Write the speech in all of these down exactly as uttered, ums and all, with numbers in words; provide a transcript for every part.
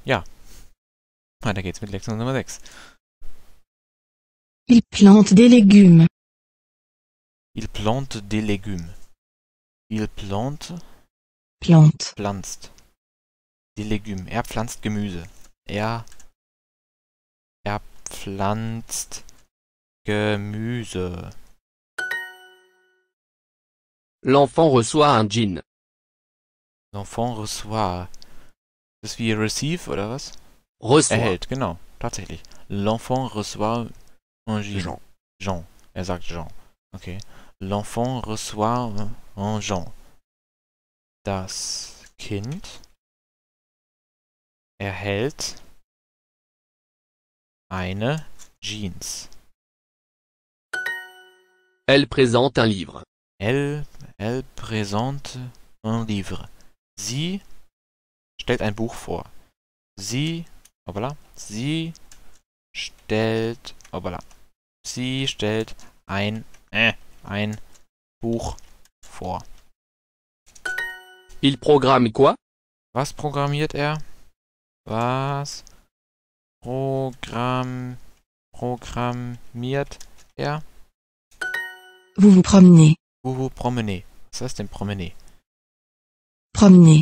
Ja, weiter geht's mit Lektion Nummer sechs. Il plante des légumes. Il plante des légumes. Il plante, Plante. pflanzt. Die Légumes. Er pflanzt Gemüse. Er, er pflanzt Gemüse. L'enfant reçoit un jean. L'enfant reçoit. Das ist wie receive, oder was? Reçoit. Erhält, genau. Tatsächlich. L'enfant reçoit un jean. Jean. Jean. Er sagt Jean. Okay. L'enfant reçoit un Jean. Das Kind erhält eine Jeans. Elle présente un livre. Elle, elle présente un livre. Sie stellt ein Buch vor. Sie, hoppala, sie stellt, hoppala, sie stellt ein, äh, ein Buch vor. Il programme quoi? Was programmiert er? Was Programm, programmiert er? Vous vous promenez. Vous vous promenez. Was heißt denn promener? Promener.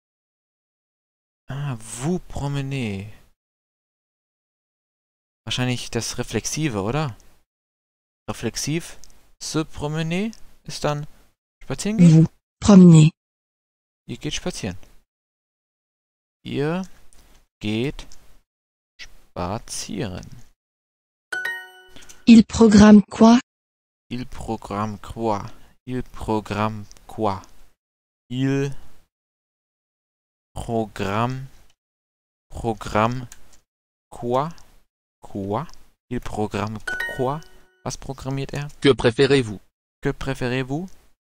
Ah, vous promenez. Wahrscheinlich das Reflexive, oder? Reflexiv. Se promener ist dann spazieren gehen. Vous promenez. Ihr geht spazieren. Ihr geht spazieren. Il programme quoi? Il programme quoi? Il programme quoi? Il programme Programme quoi? Quoi? Il programme quoi? Was programmiert er? Que préférez-vous? Que préférez-vous?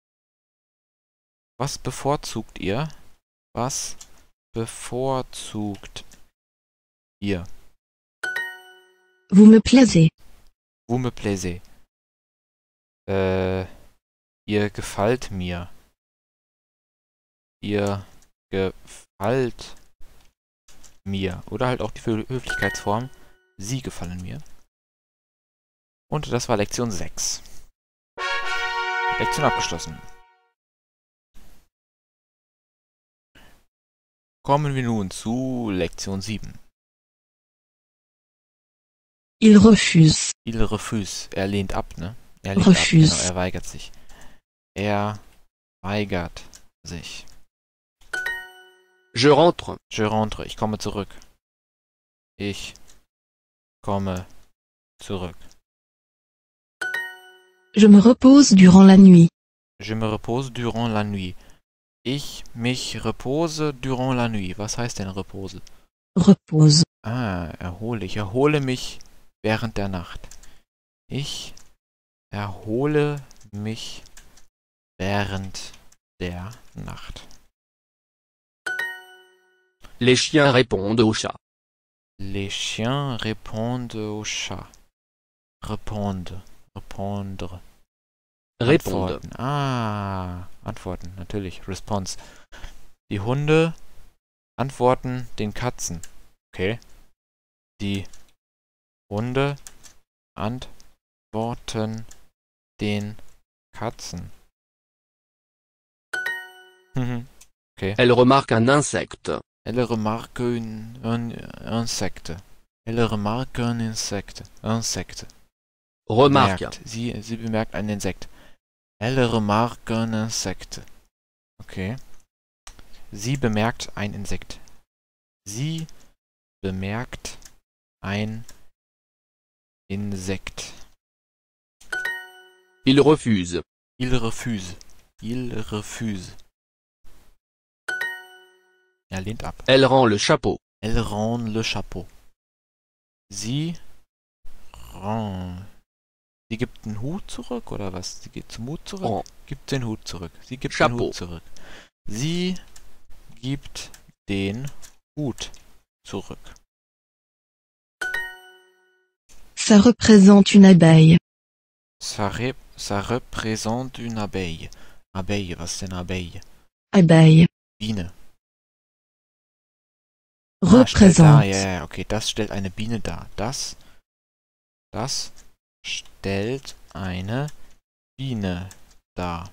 Was bevorzugt ihr? Was bevorzugt ihr? Vous me plaisez. Vous me plaisez. Äh, ihr gefällt mir. Ihr gefällt mir. Oder halt auch die Höflichkeitsform. Sie gefallen mir. Und das war Lektion sechs. Lektion abgeschlossen. Kommen wir nun zu Lektion sieben. Il refuse. Il refuse. Er lehnt ab, ne? Er lehnt Refuse. ab, genau, er weigert sich. Er weigert sich. Je rentre. Je rentre. Ich komme zurück. Ich komme zurück. Je me repose durant la nuit. Je me repose durant la nuit. Ich mich repose durant la nuit. Was heißt denn repose? Repose. Ah, erhole. Ich erhole mich während der Nacht. Ich erhole mich während der Nacht. Les chiens répondent au chat. Les chiens répondent au chat. Répondre. Répondre. Répondent. Antworten. Ah, antworten, natürlich. Response. Die Hunde antworten den Katzen. Okay. Die Hunde antworten den Katzen. Mhm. Okay. Elle remarque un insecte. Elle remarque un, un insecte. Elle remarque un insecte. Insecte. Remarque. Bemerkt. Sie, sie bemerkt ein Insekt. Elle remarque un insecte. Okay. Sie bemerkt ein Insekt. Sie bemerkt ein Insekt. Il refuse. Il refuse. Il refuse. Er lehnt ab. Elle rend le chapeau. Elle rend le chapeau. Sie rend. Sie gibt den Hut zurück, oder was? Sie geht zum Hut zurück? Rend. Gibt den Hut zurück. Sie gibt Chapeau. den Hut zurück. Sie gibt den Hut zurück. Ça représente une abeille. Ça, rep ça représente une abeille. Abeille, was ist denn Abeille? Abeille. Biene. Ah, stellt dar, représente, ja, ja, okay, das stellt eine Biene dar. Das, das stellt eine Biene dar.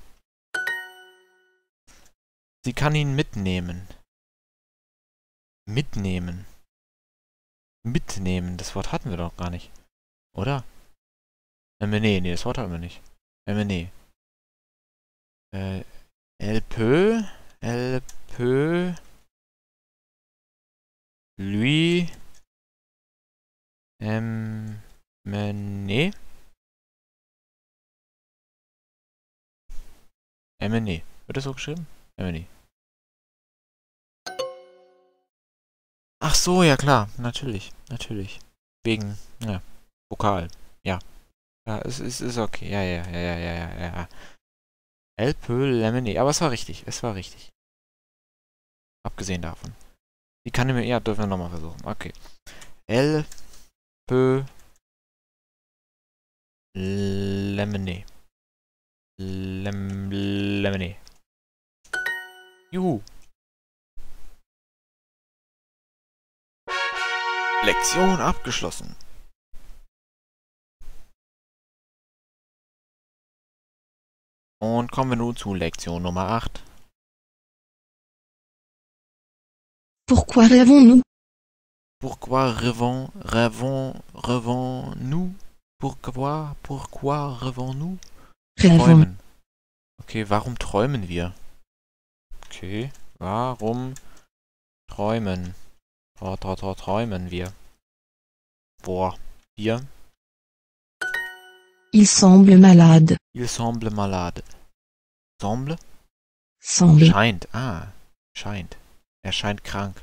Sie kann ihn mitnehmen. Mitnehmen. Mitnehmen, das Wort hatten wir doch gar nicht. Oder? Äh, nee, nee, das Wort hatten wir nicht. Äh, nee. Äh, elle peut, elle peut lui emmener. Emmener. Wird das so geschrieben? Emmener. Ach so, ja klar, natürlich, natürlich. Wegen, ja, Vokal, ja. Ja, es ist, ist okay, ja, ja, ja, ja, ja, ja, ja. Elle peut l'emmener, aber es war richtig, es war richtig. Abgesehen davon. Die kann mir, ja, dürfen wir nochmal versuchen, okay. Elle peut l'emmener. Lem, l'emmener. Juhu. Lektion abgeschlossen. Und kommen wir nun zu Lektion Nummer acht. Pourquoi rêvons-nous? Pourquoi rêvons, rêvons, rêvons-nous? Pourquoi, pourquoi rêvons-nous? Rêvons. Träumen. Okay, warum träumen wir? Okay, warum träumen? Tra, tra, tra, träumen wir? Boah, wir? Il semble malade. Il semble malade. Semble? Semble. Scheint. Ah, scheint. Er scheint krank.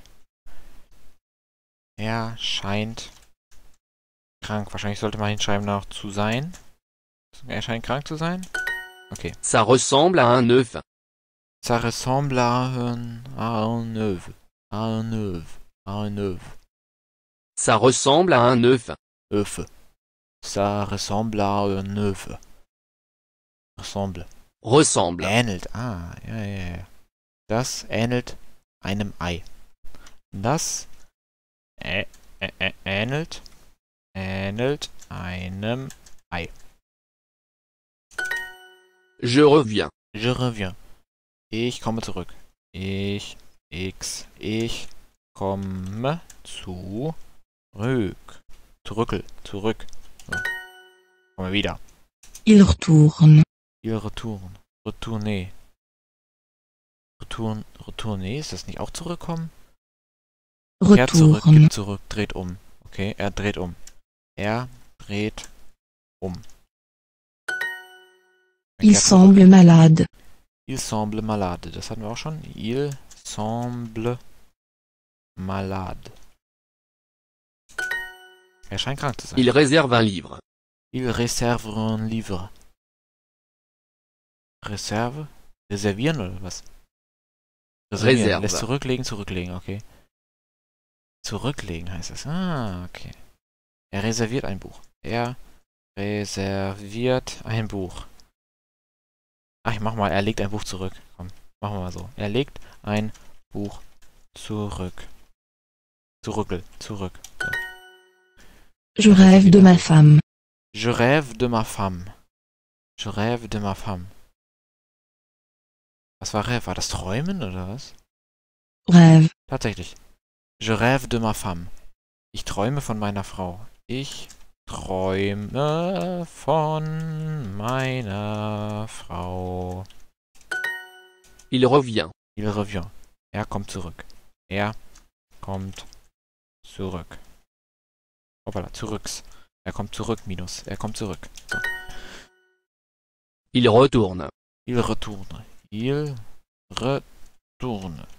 Er scheint krank. Wahrscheinlich sollte man hinschreiben noch zu sein. Er scheint krank zu sein. Okay. Ça ressemble à un œuf. Ça ressemble à un, à un œuf. À un œuf. À un œuf. Ça ressemble à un œuf. œuf. Ça ressemble à un œuf. Ressemble. Ressemble. Ähnelt. Ah, ja, ja, ja. Das ähnelt einem Ei. Das ä ä ä ähnelt, ähnelt einem Ei. Je reviens. Je reviens. Ich komme zurück. Ich, x, ich komme zurück. Zurückel, zurück. So. Kommen wir wieder. Il retourne. Il retourne. Retourner. Retourn, retourner, ist das nicht auch zurückkommen? Kehrt zurück, Retourne. gibt zurück, dreht um. Okay, er dreht um. Er dreht um. Er Il kehrt semble zurück. malade. Il semble malade. Das hatten wir auch schon. Il semble malade. Er scheint krank zu sein. Il réserve un livre. Il réserve un livre. Reserve? Reservieren oder was? Reservieren. Reserve. Lässt zurücklegen, zurücklegen, okay. Zurücklegen heißt es. Ah, okay. Er reserviert ein Buch. Er reserviert ein Buch. Ach, ich mach mal, er legt ein Buch zurück. Komm, machen wir mal so. Er legt ein Buch zurück. Zurückel, zurück. So. Je rêve de ma femme. Je rêve de ma femme. Je rêve de ma femme. Was war Rêve? War das Träumen oder was? Rêve. Tatsächlich. Je rêve de ma femme. Ich träume von meiner Frau. Ich träume von meiner Frau. Il revient. Il revient. Er kommt zurück. Er kommt zurück. Hoppala, zurücks. Er kommt zurück, minus. Er kommt zurück. So. Il retourne. Il retourne. Il retourne.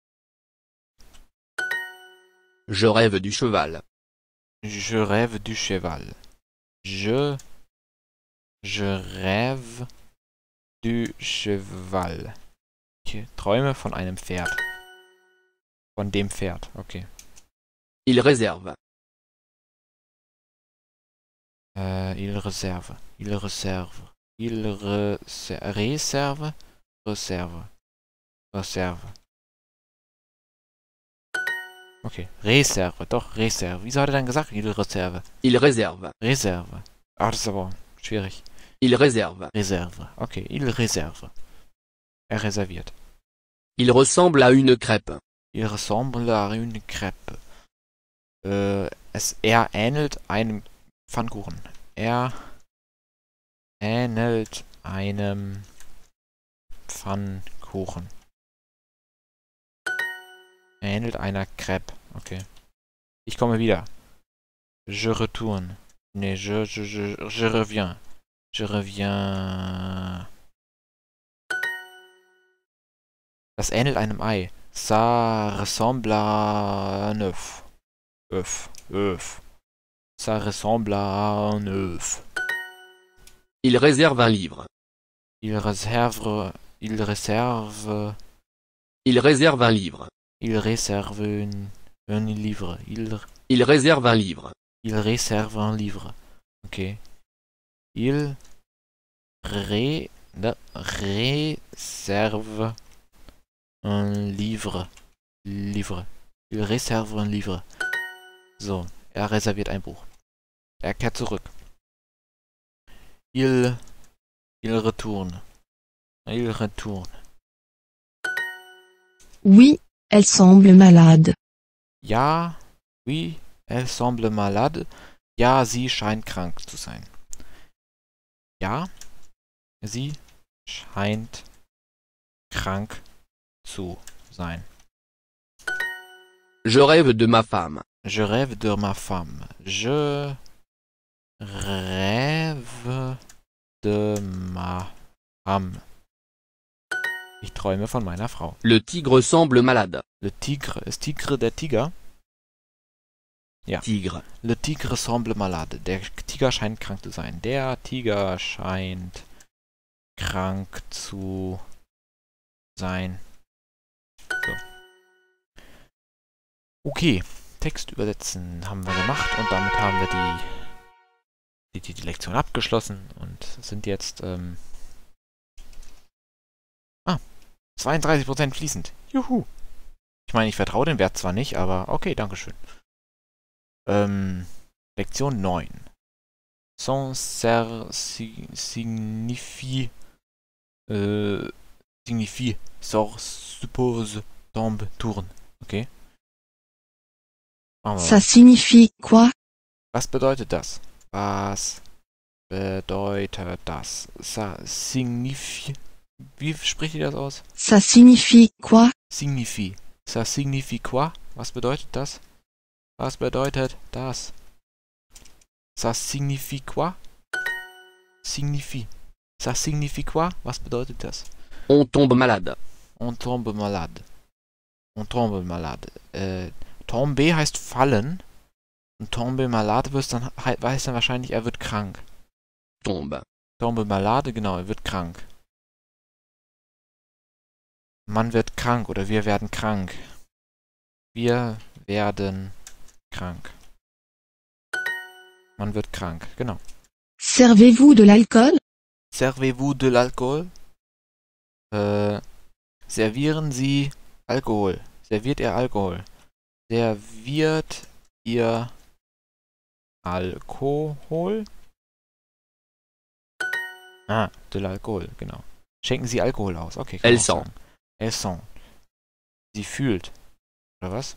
Je rêve du cheval. Je rêve du cheval. Je... Je rêve du cheval. Ich träume von einem Pferd. Von dem Pferd, okay. Il réserve. Äh, il réserve. Il réserve. Il reser réserve. Reserve. Reserve. Okay. Reserve. Doch, Reserve. Wieso hat er dann gesagt, il Reserve? Il réserve. Reserve. Ah, das ist aber schwierig. Il réserve. Reserve. Okay, il Reserve. Er reserviert. Il ressemble à une crêpe. Il ressemble à une crêpe. Äh, es, er ähnelt einem Pfannkuchen. Er ähnelt einem Pfannkuchen. Ähnelt einer Crêpe. Okay. Ich komme wieder. Je retourne. Ne, je, je, je, je reviens. Je reviens. Das ähnelt einem Ei. Ça ressemble à un œuf. œuf. œuf. Ça ressemble à un œuf. Il réserve un livre. Il réserve... Il réserve... Il réserve un livre. Il réserve un, un livre. Il, Il réserve un livre. il réserve un livre. Ok. Il ré, ne, réserve un livre. Livre. Il réserve un livre. So, er reserviert ein Buch. Er kehrt zurück. Il, il retourne. Il retourne. Oui, elle semble malade. Ja, oui, elle semble malade. Ja, sie scheint krank zu sein. Ja, sie scheint krank zu sein. Je rêve de ma femme. Je rêve de ma femme. Je rêve de ma femme. Ich träume von meiner Frau. Le tigre semble malade. Le tigre, ist Tigre der Tiger? Ja. Tigre. Le tigre semble malade. Der Tiger scheint krank zu sein. Der Tiger scheint krank zu sein. So. Okay, Text übersetzen haben wir gemacht und damit haben wir die, die, die Lektion abgeschlossen und sind jetzt ähm, ah, zweiunddreißig Prozent fließend. Juhu! Ich meine, ich vertraue den Wert zwar nicht, aber okay, dankeschön. Ähm, Lektion neun. Sans ser si, signifie äh, signifie sort, suppose, tombe, tourne. Okay. Machen wir Ça mal. signifie quoi? Was bedeutet das? Was bedeutet das? Ça signifie. Wie spricht ihr das aus? Ça signifie quoi? Signifie. Ça signifie quoi? Was bedeutet das? Was bedeutet das? Ça signifie quoi? Signifie. Ça signifie quoi? Was bedeutet das? On tombe malade. On tombe malade. On tombe malade. Äh, tombe heißt fallen. Und tombe malade heißt dann, heißt dann wahrscheinlich, er wird krank. Tombe. Tombe malade, genau, er wird krank. Man wird krank oder wir werden krank. Wir werden krank. Man wird krank, genau. Servez-vous de l'alcool? Servez-vous de l'alcool? Äh, servieren Sie Alkohol? Serviert ihr Alkohol? Serviert ihr Alkohol? Ah, de l'alcool, genau. Schenken Sie Alkohol aus? Okay, kann Elle man auch sent. sagen. Elle sent. Sie fühlt. Oder was?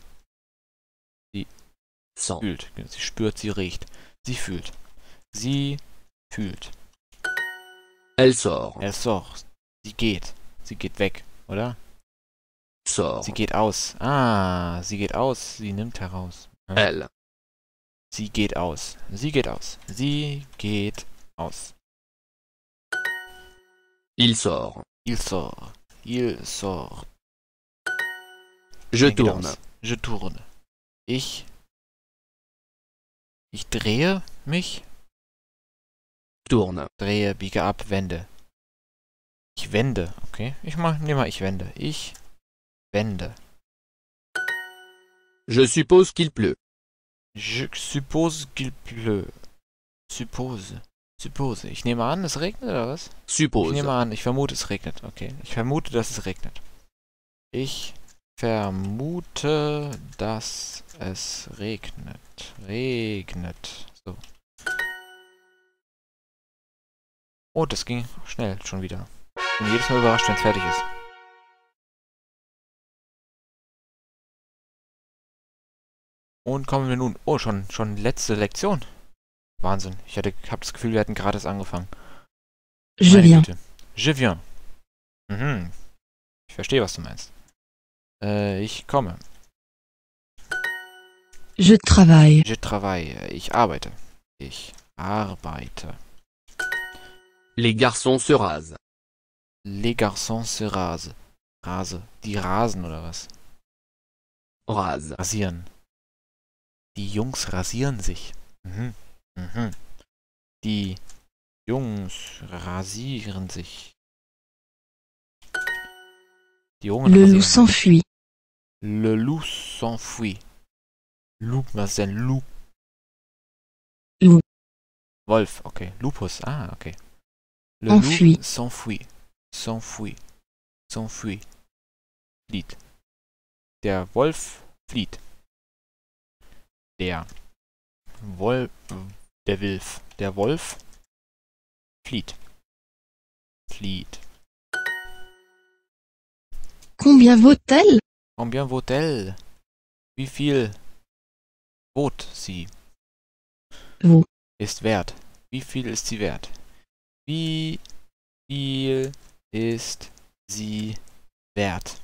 Sang. Fühlt. Sie spürt, sie riecht. Sie fühlt. Sie fühlt. Elle sort. Elle sort. Sie geht. Sie geht weg, oder? Sort. Sie geht aus. Ah, sie geht aus. Sie nimmt heraus. Ja. Elle. Sie geht aus. Sie geht aus. Sie geht aus. Il sort. Il sort. Il sort. Je Er geht tourne. aus. Je tourne. Ich. Ich drehe mich. Tourne. Drehe, biege ab, wende. Ich wende. Okay. Ich mach, nehme mal, ich wende. Ich wende. Je suppose qu'il pleut. Je suppose qu'il pleut. Suppose. Suppose. Ich nehme an, es regnet oder was? Ich Suppose. nehme an, ich vermute, es regnet. Okay. Ich vermute, dass es regnet. Ich vermute, dass es regnet. Regnet. So. Oh, das ging schnell schon wieder. Ich bin jedes Mal überrascht, wenn es fertig ist. Und kommen wir nun... Oh, schon, schon letzte Lektion. Wahnsinn. Ich hatte, hab das Gefühl, wir hätten gerade erst angefangen. Je Meine viens. Güte. Je viens. Mhm. Ich verstehe, was du meinst. Äh, ich komme. Je travaille. Je travaille. Ich arbeite. Ich arbeite. Les garçons se rasent. Les garçons se rasent. Rase. Die rasen oder was? Rase. Rasieren. Die Jungs rasieren sich. Mhm. Mhm. Die Jungs rasieren sich. Die Jungen Le rasieren loup sich. s'enfuit. Le loup s'enfuit. Loup, was ist denn Loup? Loup. Wolf, okay. Lupus, ah, okay. Le Enfui. loup s'enfuit. S'enfuit. S'enfuit. Flieht. Der Wolf flieht. Der Wolf, der Wilf, der Wolf flieht. Flieht. Combien vaut-elle? Combien vaut-elle? Wie viel bot sie? Vaut. Ist wert. Wie viel ist sie wert? Wie viel ist sie wert?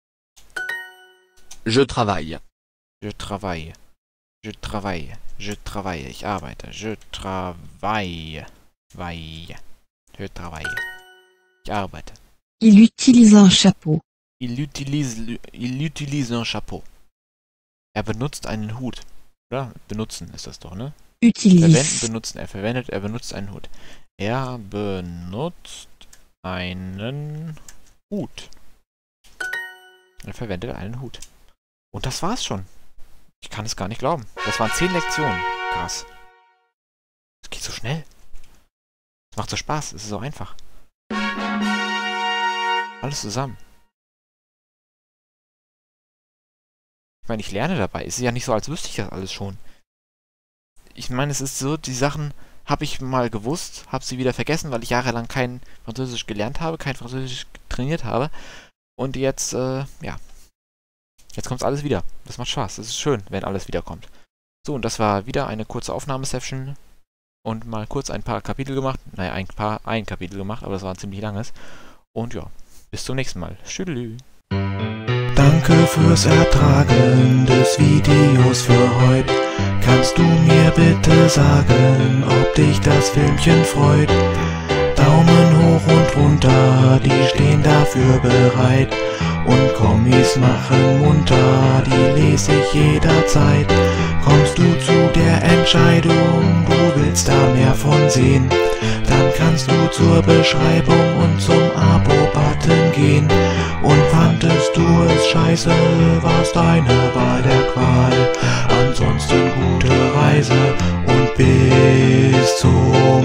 Je travaille. Je travaille. Je travaille. Je travaille. Ich arbeite. Je travaille. Vaille. Je travaille. Ich arbeite. Il utilise un chapeau. Il utilise, il utilise un chapeau. Er benutzt einen Hut. Oder? Benutzen ist das doch, ne? Verwenden, Utilise. benutzen. Er verwendet, er benutzt einen Hut. Er benutzt einen Hut. Er verwendet einen Hut. Und das war's schon. Ich kann es gar nicht glauben. Das waren zehn Lektionen. Krass. Das geht so schnell. Es macht so Spaß. Es ist so einfach. Alles zusammen. Ich meine, ich lerne dabei. Es ist ja nicht so, als wüsste ich das alles schon. Ich meine, es ist so, die Sachen habe ich mal gewusst, habe sie wieder vergessen, weil ich jahrelang kein Französisch gelernt habe, kein Französisch trainiert habe. Und jetzt, äh, ja. Jetzt kommt alles wieder. Das macht Spaß. Das ist schön, wenn alles wiederkommt. So, und das war wieder eine kurze Aufnahmesession. Und mal kurz ein paar Kapitel gemacht. Naja, ein paar, ein Kapitel gemacht, aber das war ein ziemlich langes. Und ja, bis zum nächsten Mal. Tschüdelü. Danke fürs Ertragen des Videos für heute. Kannst du mir bitte sagen, ob dich das Filmchen freut? Daumen hoch und runter, die stehen dafür bereit. Und Kommis machen munter, die lese ich jederzeit. Kommst du zu der Entscheidung, du willst da mehr von sehen, dann kannst du zur Beschreibung und zum Abo-Button gehen. Und fandest du es scheiße, war's deine Wahl der Qual. Ansonsten gute Reise und bis zum